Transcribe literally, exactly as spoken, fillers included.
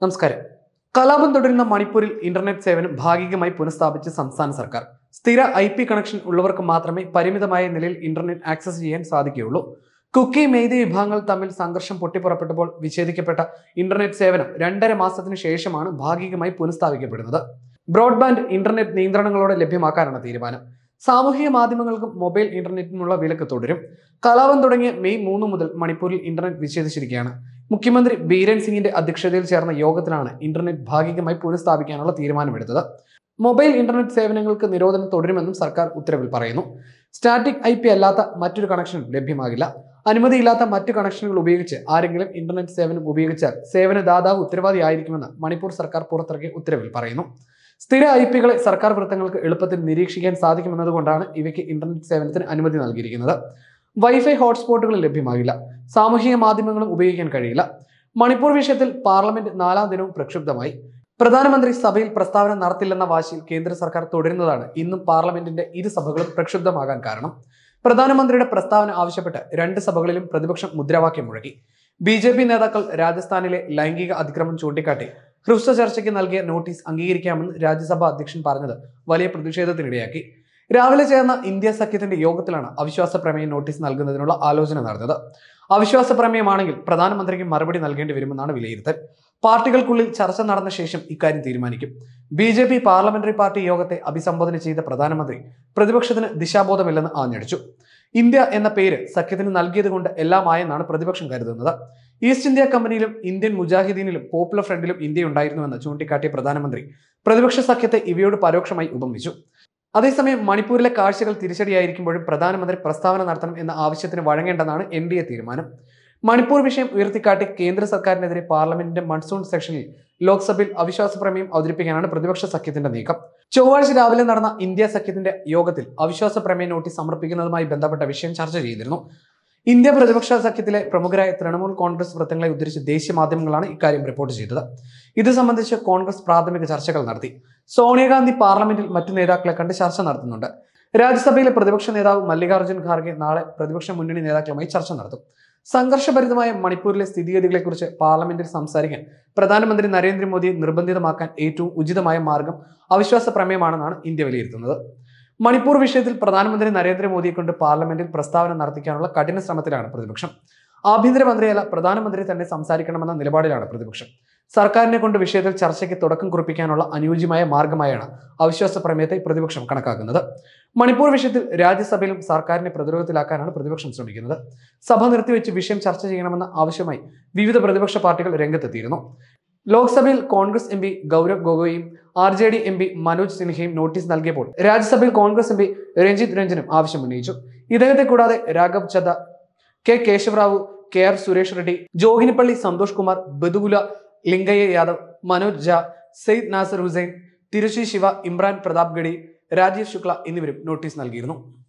നമസ്കാരം. കലാപം തുടരുന്ന മണിപ്പൂരിൽ ഇന്റർനെറ്റ് സേവനം ഭാഗികമായി പുനഃസ്ഥാപിച്ച് സംസ്ഥാന സർക്കാർ. സ്ഥിര ഐ പി കണക്ഷൻ ഉള്ളവർക്ക് മാത്രമേ പരിമിതമായ നിലയിൽ ഇന്റർനെറ്റ് ആക്സസ് ചെയ്യാൻ സാധിക്കുകയുള്ളൂ. കുക്കി മെയ്തി വിഭാഗങ്ങൾ തമ്മിൽ സംഘർഷം പൊട്ടിപ്പുറപ്പെട്ടപ്പോൾ വിച്ഛേദിക്കപ്പെട്ട ഇന്റർനെറ്റ് സേവനം രണ്ടര മാസത്തിനു ശേഷമാണ് ഭാഗികമായി പുനഃസ്ഥാപിക്കപ്പെടുന്നത്. ബ്രോഡ്ബാൻഡ് ഇന്റർനെറ്റ് നിയന്ത്രണങ്ങളോടെ ലഭ്യമാക്കാനാണ് തീരുമാനം. സാമൂഹിക മാധ്യമങ്ങൾക്കും മൊബൈൽ ഇന്റർനെറ്റിനുള്ള വിലക്ക് തുടരും. കലാപം തുടങ്ങിയ മെയ് മൂന്ന് മുതൽ മണിപ്പൂരിൽ ഇന്റർനെറ്റ് വിച്ഛേദിച്ചിരിക്കുകയാണ്. മുഖ്യമന്ത്രി ബീരൻ സിംഗിന്റെ അധ്യക്ഷതയിൽ ചേർന്ന യോഗത്തിലാണ് ഇന്റർനെറ്റ് ഭാഗികമായി പുനഃസ്ഥാപിക്കാനുള്ള തീരുമാനമെടുത്തത്. മൊബൈൽ ഇന്റർനെറ്റ് സേവനങ്ങൾക്ക് നിരോധനം തുടരുമെന്നും സർക്കാർ ഉത്തരവിൽ പറയുന്നു. സ്റ്റാറ്റിക് ഐ പി അല്ലാത്ത മറ്റൊരു കണക്ഷനും ലഭ്യമാകില്ല. അനുമതിയില്ലാത്ത മറ്റു കണക്ഷനുകൾ ഉപയോഗിച്ച് ആരെങ്കിലും ഇന്റർനെറ്റ് സേവനം ഉപയോഗിച്ചാൽ സേവനദാതാവ് ഉത്തരവാദിയായിരിക്കുമെന്ന് മണിപ്പൂർ സർക്കാർ പുറത്തിറക്കിയ ഉത്തരവിൽ പറയുന്നു. സ്ഥിര ഐ പികളെ സർക്കാർ വൃത്തങ്ങൾക്ക് എളുപ്പത്തിൽ നിരീക്ഷിക്കാൻ സാധിക്കുമെന്നതുകൊണ്ടാണ് ഇവയ്ക്ക് ഇന്റർനെറ്റ് സേവനത്തിന് അനുമതി നൽകിയിരിക്കുന്നത്. വൈഫൈ ഹോട്ട്സ്പോട്ടുകൾ ലഭ്യമാകില്ല. സാമൂഹിക മാധ്യമങ്ങളും ഉപയോഗിക്കാൻ കഴിയില്ല. മണിപ്പൂർ വിഷയത്തിൽ പാർലമെന്റ് നാലാം ദിനവും പ്രക്ഷുബ്ധമായി. പ്രധാനമന്ത്രി സഭയിൽ പ്രസ്താവന നടത്തില്ലെന്ന വാശിയിൽ കേന്ദ്ര സർക്കാർ തുടരുന്നതാണ് ഇന്നും പാർലമെന്റിന്റെ ഇരു സഭകളും പ്രക്ഷുബ്ധമാകാൻ കാരണം. പ്രധാനമന്ത്രിയുടെ പ്രസ്താവന ആവശ്യപ്പെട്ട് രണ്ട് സഭകളിലും പ്രതിപക്ഷം മുദ്രാവാക്യം മുഴക്കി. ബി ജെ പി നേതാക്കൾ രാജസ്ഥാനിലെ ലൈംഗിക അതിക്രമം ചൂണ്ടിക്കാട്ടി ഹ്രസ്വ ചർച്ചയ്ക്ക് നൽകിയ നോട്ടീസ് അംഗീകരിക്കാമെന്ന് രാജ്യസഭാ അധ്യക്ഷൻ പറഞ്ഞത് വലിയ പ്രതിഷേധത്തിനിടയാക്കി. രാവിലെ ചേർന്ന ഇന്ത്യ സഖ്യത്തിന്റെ യോഗത്തിലാണ് അവിശ്വാസ പ്രമേയ നോട്ടീസ് നൽകുന്നതിനുള്ള ആലോചന നടന്നത്. അവിശ്വാസ പ്രമേയമാണെങ്കിൽ പ്രധാനമന്ത്രിക്ക് മറുപടി നൽകേണ്ടി വരുമെന്നാണ് വിലയിരുത്തൽ. പാർട്ടികൾക്കുള്ളിൽ ചർച്ച നടന്ന ശേഷം ഇക്കാര്യം തീരുമാനിക്കും. B J P parliamentary party യോഗത്തെ അഭിസംബോധന ചെയ്ത പ്രധാനമന്ത്രി പ്രതിപക്ഷത്തിന് ദിശാബോധമില്ലെന്ന് ആഞ്ഞടിച്ചു. ഇന്ത്യ എന്ന പേര് സഖ്യത്തിന് നൽകിയത് കൊണ്ട് എല്ലാമായെന്നാണ് പ്രതിപക്ഷം കരുതുന്നത്. ഈസ്റ്റ് ഇന്ത്യ കമ്പനിയിലും ഇന്ത്യൻ മുജാഹിദീനിലും പോപ്പുലർ ഫ്രണ്ടിലും ഇന്ത്യ ഉണ്ടായിരുന്നുവെന്ന് ചൂണ്ടിക്കാട്ടിയ പ്രധാനമന്ത്രി പ്രതിപക്ഷ സഖ്യത്തെ ഇവയോട് പരോക്ഷമായി ഉപമിച്ചു. അതേസമയം മണിപ്പൂരിലെ കാഴ്ചകൾ തിരിച്ചടിയായിരിക്കുമ്പോഴും പ്രധാനമന്ത്രി പ്രസ്താവന നടത്തണം എന്ന ആവശ്യത്തിന് വഴങ്ങേണ്ടെന്നാണ് എൻ ഡി എ തീരുമാനം. മണിപ്പൂർ വിഷയം ഉയർത്തിക്കാട്ടി കേന്ദ്ര സർക്കാരിനെതിരെ പാർലമെന്റിന്റെ മൺസൂൺ സെഷനിൽ ലോക്സഭയിൽ അവിശ്വാസ പ്രമേയം അവതരിപ്പിക്കാനാണ് പ്രതിപക്ഷ സഖ്യത്തിന്റെ നീക്കം. ചൊവ്വാഴ്ച രാവിലെ നടന്ന ഇന്ത്യ സഖ്യത്തിന്റെ യോഗത്തിൽ അവിശ്വാസ പ്രമേയ നോട്ടീസ് സമർപ്പിക്കുന്നതുമായി ബന്ധപ്പെട്ട വിഷയം ചർച്ച ചെയ്തിരുന്നു. ഇന്ത്യ പ്രതിപക്ഷ സഖ്യത്തിലെ പ്രമുഖരായ തൃണമൂൽ കോൺഗ്രസ് വൃത്തങ്ങളെ ഉദ്ധരിച്ച് ദേശീയ മാധ്യമങ്ങളാണ് ഇക്കാര്യം റിപ്പോർട്ട് ചെയ്തത്. ഇത് സംബന്ധിച്ച് കോൺഗ്രസ് പ്രാഥമിക ചർച്ചകൾ നടത്തി. സോണിയാഗാന്ധി പാർലമെന്റിൽ മറ്റു നേതാക്കളെ കണ്ട് ചർച്ച നടത്തുന്നുണ്ട്. രാജ്യസഭയിലെ പ്രതിപക്ഷ നേതാവ് മല്ലികാർജ്ജുൻ ഖാർഗെ നാളെ പ്രതിപക്ഷ മുന്നണി നേതാക്കളുമായി ചർച്ച നടത്തും. സംഘർഷഭരിതമായ മണിപ്പൂരിലെ സ്ഥിതിഗതികളെക്കുറിച്ച് പാർലമെന്റിൽ സംസാരിക്കാൻ പ്രധാനമന്ത്രി നരേന്ദ്രമോദിയെ നിർബന്ധിതമാക്കാൻ ഏറ്റവും ഉചിതമായ മാർഗം അവിശ്വാസ പ്രമേയമാണെന്നാണ് ഇന്ത്യ വിലയിരുത്തുന്നത്. മണിപ്പൂർ വിഷയത്തിൽ പ്രധാനമന്ത്രി നരേന്ദ്രമോദിയെ കൊണ്ട് പാർലമെന്റിൽ പ്രസ്താവന നടത്തിക്കാനുള്ള കഠിന ശ്രമത്തിലാണ് പ്രതിപക്ഷം. ആഭ്യന്തരമന്ത്രിയല്ല പ്രധാനമന്ത്രി തന്നെ സംസാരിക്കണമെന്ന നിലപാടിലാണ് പ്രതിപക്ഷം. സർക്കാരിനെ കൊണ്ട് വിഷയത്തിൽ ചർച്ചയ്ക്ക് തുടക്കം കുറിപ്പിക്കാനുള്ള അനുയോജ്യമായ മാർഗമായാണ് അവിശ്വാസ പ്രമേയത്തെ പ്രതിപക്ഷം കണക്കാക്കുന്നത്. മണിപ്പൂർ വിഷയത്തിൽ രാജ്യസഭയിലും സർക്കാരിനെ പ്രതിരോധത്തിലാക്കാനാണ് പ്രതിപക്ഷം ശ്രമിക്കുന്നത്. സഭ നിർത്തിവെച്ച് വിഷയം ചർച്ച ചെയ്യണമെന്ന ആവശ്യമായി വിവിധ പ്രതിപക്ഷ പാർട്ടികൾ രംഗത്തെത്തിയിരുന്നു. ലോക്സഭയിൽ കോൺഗ്രസ് എം പി ഗൗരവ് ഗൊഗോയും R J D M P Manoj സിൻഹയും നോട്ടീസ് നൽകിയപ്പോൾ രാജ്യസഭയിൽ കോൺഗ്രസ് എം പി രഞ്ജിത് രഞ്ജനും ആവശ്യമുന്നയിച്ചു. ഇദ്ദേഹത്തെ കൂടാതെ Raghav Chadha, K Keshava Rao, K R Suresh Reddy, Joginipally Santosh Kumar, Badugula Lingaiah Yadav, Manoj Jha, Syed Nasir Hussain, Tiruchi Siva, Imran Pratapgarhi, Rajeev Shukla എന്നിവരും നോട്ടീസ് നൽകിയിരുന്നു.